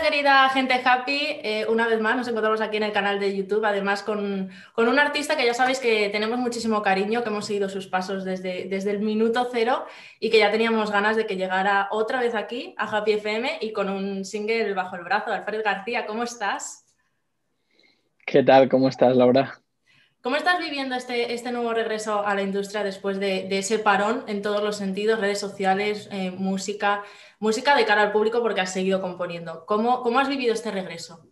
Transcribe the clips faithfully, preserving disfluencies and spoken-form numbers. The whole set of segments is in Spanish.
querida gente happy, eh, una vez más nos encontramos aquí en el canal de YouTube, además con, con un artista que ya sabéis que tenemos muchísimo cariño, que hemos seguido sus pasos desde, desde el minuto cero y que ya teníamos ganas de que llegara otra vez aquí a Happy F M y con un single bajo el brazo. Alfred García, ¿cómo estás? ¿Qué tal? ¿Cómo estás, Laura? ¿Cómo estás viviendo este, este nuevo regreso a la industria después de, de ese parón en todos los sentidos, redes sociales, eh, música, música de cara al público porque has seguido componiendo? ¿Cómo, cómo has vivido este regreso?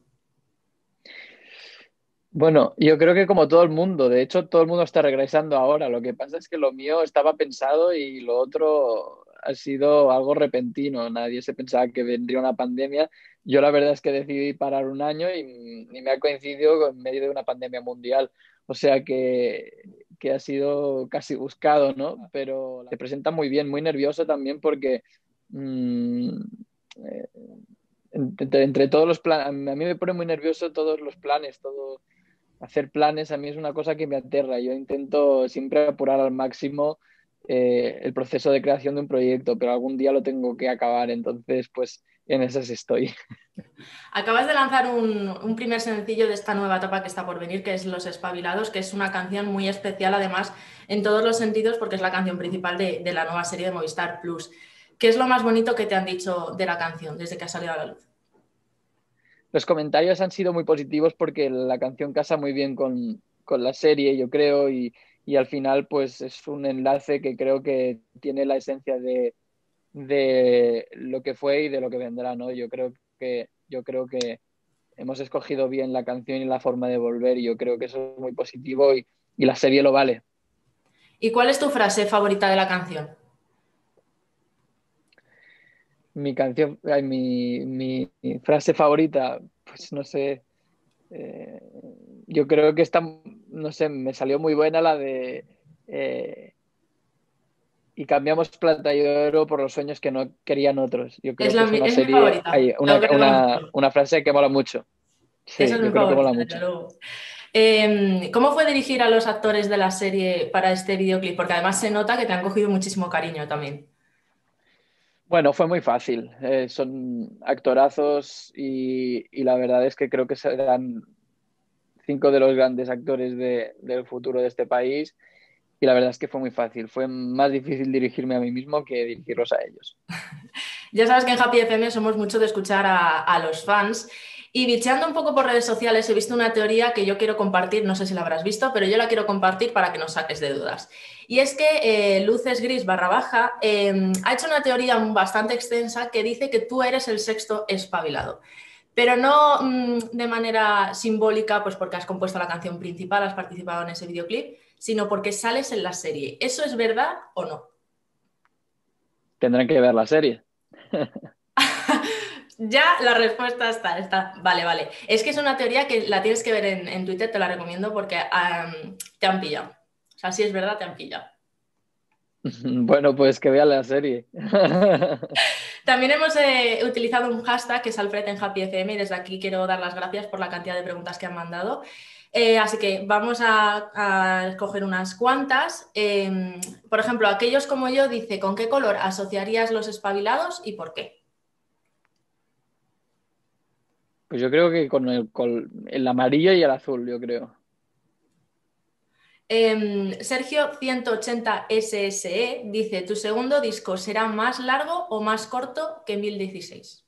Bueno, yo creo que como todo el mundo, de hecho todo el mundo está regresando ahora. Lo que pasa es que lo mío estaba pensado y lo otro ha sido algo repentino. Nadie se pensaba que vendría una pandemia. Yo la verdad es que decidí parar un año y, y me ha coincidido en medio de una pandemia mundial. O sea que, que ha sido casi buscado, ¿no? Pero se presenta muy bien, muy nervioso también porque mm, eh, entre, entre todos los planes, a mí me pone muy nervioso todos los planes, todo hacer planes a mí es una cosa que me aterra. Yo intento siempre apurar al máximo eh, el proceso de creación de un proyecto, pero algún día lo tengo que acabar, entonces pues en esas estoy. Acabas de lanzar un, un primer sencillo de esta nueva etapa que está por venir, que es Los Espabilados, que es una canción muy especial, además, en todos los sentidos, porque es la canción principal de, de la nueva serie de Movistar Plus. ¿Qué es lo más bonito que te han dicho de la canción desde que ha salido a la luz? Los comentarios han sido muy positivos porque la canción casa muy bien con, con la serie, yo creo, y, y al final pues es un enlace que creo que tiene la esencia de, de lo que fue y de lo que vendrá, ¿no? Yo creo que, yo creo que hemos escogido bien la canción y la forma de volver y yo creo que eso es muy positivo y, y la serie lo vale. ¿Y cuál es tu frase favorita de la canción? Mi canción, ay, mi, mi frase favorita, pues no sé, eh, yo creo que esta, no sé, me salió muy buena la de eh, y cambiamos plata y oro por los sueños que no querían otros. Yo Es, creo la, que es mi- una es mi serie, favorita, hay una, tengo que una, reconocerlo. una frase que mola mucho. Esa Sí, es mi yo creo que mola favorita, desde mucho. luego. Eh, ¿cómo fue dirigir a los actores de la serie para este videoclip? Porque además se nota que te han cogido muchísimo cariño también. Bueno, fue muy fácil. Eh, son actorazos y, y la verdad es que creo que serán cinco de los grandes actores de- del futuro de este país y la verdad es que fue muy fácil. Fue más difícil dirigirme a mí mismo que dirigirlos a ellos. Ya sabes que en Happy F M somos mucho de escuchar a, a los fans y bicheando un poco por redes sociales he visto una teoría que yo quiero compartir, no sé si la habrás visto, pero yo la quiero compartir para que nos saques de dudas. Y es que eh, Luces Gris barra baja eh, ha hecho una teoría bastante extensa que dice que tú eres el sexto espabilado. Pero no mmm, de manera simbólica, pues porque has compuesto la canción principal, has participado en ese videoclip, sino porque sales en la serie. ¿Eso es verdad o no? Tendrán que ver la serie. Ya la respuesta está, está. Vale, vale. Es que es una teoría que la tienes que ver en, en Twitter, te la recomiendo porque um, te han pillado. O sea, si es verdad, te han pillado. Bueno, pues que vea la serie. También hemos eh, utilizado un hashtag que es Alfred en Happy F M y desde aquí quiero dar las gracias por la cantidad de preguntas que han mandado. Eh, así que vamos a, a escoger unas cuantas. Eh, por ejemplo, aquellos como yo dice, ¿con qué color asociarías los espabilados y por qué? Pues yo creo que con el, con el amarillo y el azul, yo creo. Eh, Sergio ciento ochenta S S E dice, ¿tu segundo disco será más largo o más corto que mil dieciséis?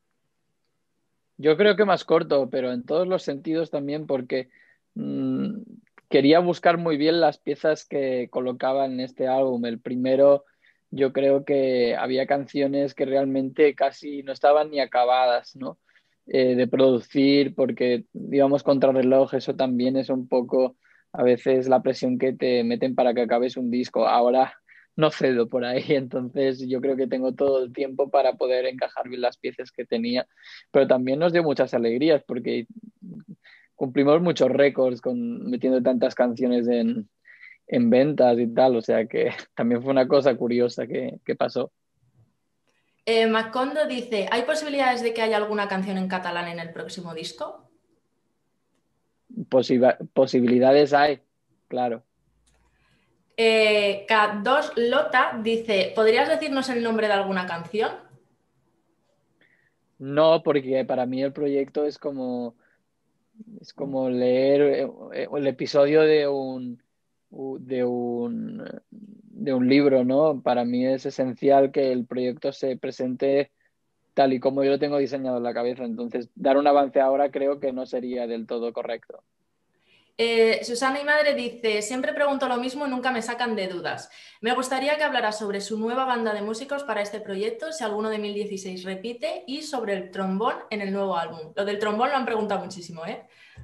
Yo creo que más corto, pero en todos los sentidos también, porque mm, quería buscar muy bien las piezas que colocaba en este álbum. El primero, yo creo que había canciones que realmente casi no estaban ni acabadas, ¿no? Eh, de producir, porque digamos contrarreloj, eso también es un poco a veces la presión que te meten para que acabes un disco. Ahora no cedo por ahí, entonces yo creo que tengo todo el tiempo para poder encajar bien las piezas que tenía, pero también nos dio muchas alegrías porque cumplimos muchos récords con metiendo tantas canciones en, en ventas y tal, o sea que también fue una cosa curiosa que, que pasó. Eh, Macondo dice, ¿hay posibilidades de que haya alguna canción en catalán en el próximo disco? Posiba- posibilidades hay, claro. Eh, K dos Lota dice, ¿podrías decirnos el nombre de alguna canción? No, porque para mí el proyecto es como, es como leer eh, eh, el episodio de un, u- de un, de un libro, ¿no? Para mí es esencial que el proyecto se presente tal y como yo lo tengo diseñado en la cabeza. Entonces, dar un avance ahora creo que no sería del todo correcto. Eh, Susana y Madre dice, siempre pregunto lo mismo y nunca me sacan de dudas. Me gustaría que hablara sobre su nueva banda de músicos para este proyecto, si alguno de dos mil dieciséis repite, y sobre el trombón en el nuevo álbum. Lo del trombón lo han preguntado muchísimo, ¿eh?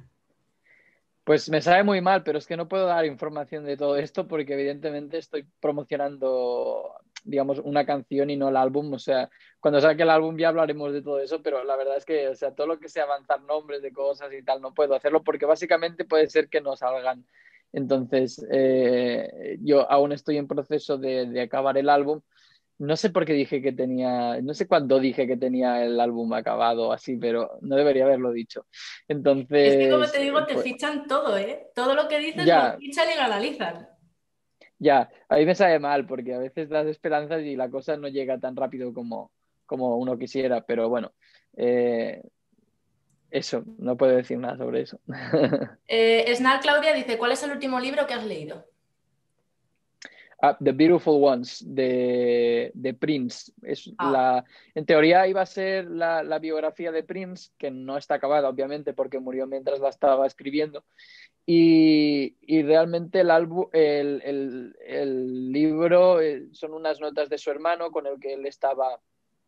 Pues me sabe muy mal, pero es que no puedo dar información de todo esto porque evidentemente estoy promocionando, digamos, una canción y no el álbum. O sea, cuando saque el álbum ya hablaremos de todo eso, pero la verdad es que, o sea, todo lo que sea avanzar nombres de cosas y tal, no puedo hacerlo porque básicamente puede ser que no salgan. Entonces, eh, yo aún estoy en proceso de, de acabar el álbum. No sé por qué dije que tenía, no sé cuándo dije que tenía el álbum acabado o así, pero no debería haberlo dicho. Es que como Entonces, te eh, digo, te pues fichan todo, ¿eh? Todo lo que dices lo ya, fichan y lo analizan. ya, a mí me sabe mal porque a veces das esperanzas y la cosa no llega tan rápido como, como uno quisiera, pero bueno, eh, eso, no puedo decir nada sobre eso. Eh, Snar Claudia dice, ¿cuál es el último libro que has leído? Ah, The Beautiful Ones de, de Prince. Es Ah, la, en teoría iba a ser la, la biografía de Prince, que no está acabada, obviamente, porque murió mientras la estaba escribiendo. Y, y realmente el, álbum, el, el, el libro eh, son unas notas de su hermano con el que él estaba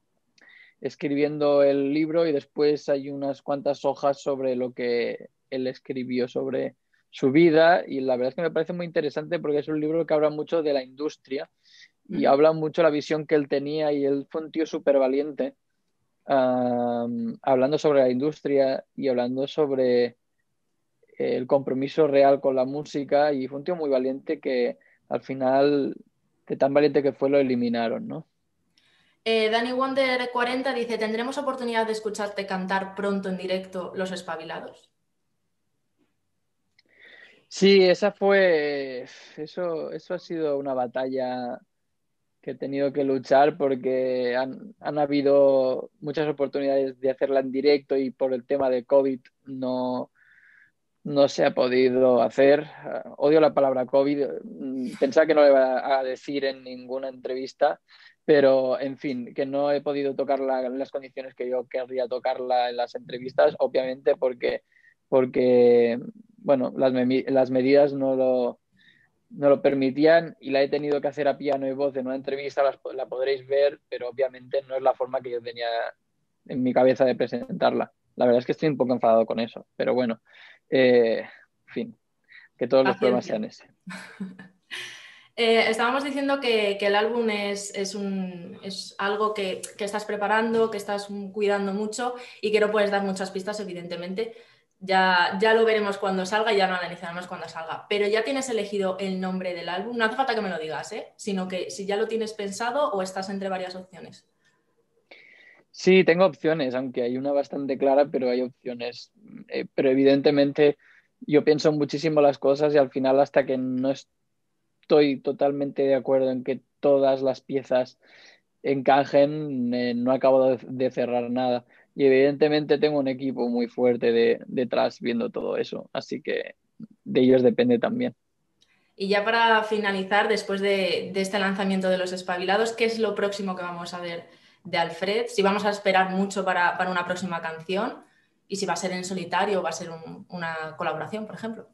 escribiendo el libro y después hay unas cuantas hojas sobre lo que él escribió sobre su vida y la verdad es que me parece muy interesante porque es un libro que habla mucho de la industria y ujú. habla mucho de la visión que él tenía y él fue un tío súper valiente um, hablando sobre la industria y hablando sobre el compromiso real con la música y fue un tío muy valiente que al final, de tan valiente que fue, lo eliminaron, ¿no? Eh, Danny Wonder cuarenta dice, ¿tendremos oportunidad de escucharte cantar pronto en directo Los Espabilados? Sí, esa fue, eso, eso ha sido una batalla que he tenido que luchar porque han, han habido muchas oportunidades de hacerla en directo y por el tema de COVID no, no se ha podido hacer. Uh, odio la palabra COVID. Mm, pensaba que no lo iba a decir en ninguna entrevista, pero en fin, que no he podido tocarla en las condiciones que yo querría tocarla en las entrevistas, obviamente porque, porque bueno, las, me las medidas no lo, no lo permitían y la he tenido que hacer a piano y voz en una entrevista, la, la podréis ver, pero obviamente no es la forma que yo tenía en mi cabeza de presentarla. La verdad es que estoy un poco enfadado con eso, pero bueno, eh, en fin, que todos los problemas Paciencia. sean ese. Eh, estábamos diciendo que, que el álbum es, es, un, es algo que, que, estás preparando, que estás cuidando mucho y que no puedes dar muchas pistas, evidentemente. Ya, ya lo veremos cuando salga y ya lo analizaremos cuando salga. Pero ya tienes elegido el nombre del álbum. No hace falta que me lo digas, ¿eh? Sino que si ya lo tienes pensado o estás entre varias opciones. Sí, tengo opciones, aunque hay una bastante clara, pero hay opciones. Eh, pero evidentemente yo pienso muchísimo las cosas y al final hasta que no estoy totalmente de acuerdo en que todas las piezas encajen, eh, no acabo de, de, cerrar nada. Y evidentemente tengo un equipo muy fuerte de, detrás viendo todo eso, así que de ellos depende también. Y ya para finalizar, después de, de, este lanzamiento de Los Espabilados, ¿qué es lo próximo que vamos a ver de Alfred? Si vamos a esperar mucho para, para una próxima canción y si va a ser en solitario o va a ser un, una colaboración, por ejemplo.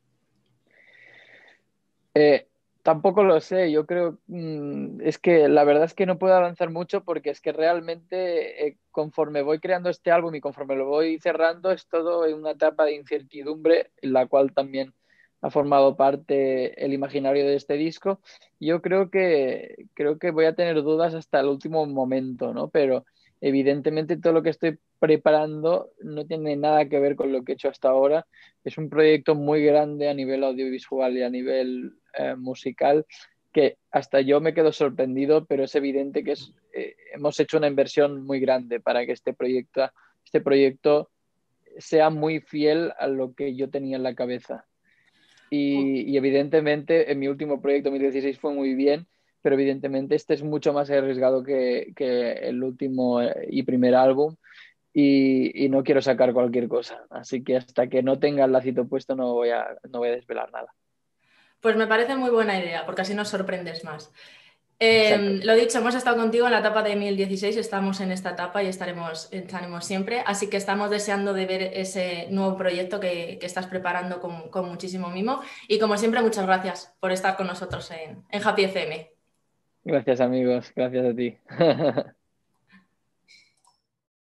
Eh, Tampoco lo sé, yo creo, mmm, es que la verdad es que no puedo avanzar mucho porque es que realmente eh, conforme voy creando este álbum y conforme lo voy cerrando es todo en una etapa de incertidumbre en la cual también ha formado parte el imaginario de este disco. Yo creo que creo que voy a tener dudas hasta el último momento, ¿no? Pero evidentemente todo lo que estoy preparando no tiene nada que ver con lo que he hecho hasta ahora. Es un proyecto muy grande a nivel audiovisual y a nivel eh, musical que hasta yo me quedo sorprendido, pero es evidente que es, eh, hemos hecho una inversión muy grande para que este proyecto, este proyecto sea muy fiel a lo que yo tenía en la cabeza. Y, y evidentemente en mi último proyecto, dos mil dieciséis, fue muy bien, pero evidentemente este es mucho más arriesgado que, que el último y primer álbum y, y no quiero sacar cualquier cosa. Así que hasta que no tenga el lacito puesto no voy a, no voy a desvelar nada. Pues me parece muy buena idea, porque así nos sorprendes más. Exacto. Eh, lo dicho, hemos estado contigo en la etapa de dos mil dieciséis, estamos en esta etapa y estaremos, estaremos siempre, así que estamos deseando de ver ese nuevo proyecto que, que estás preparando con, con muchísimo mimo y como siempre, muchas gracias por estar con nosotros en, en Happy F M. Gracias amigos, gracias a ti.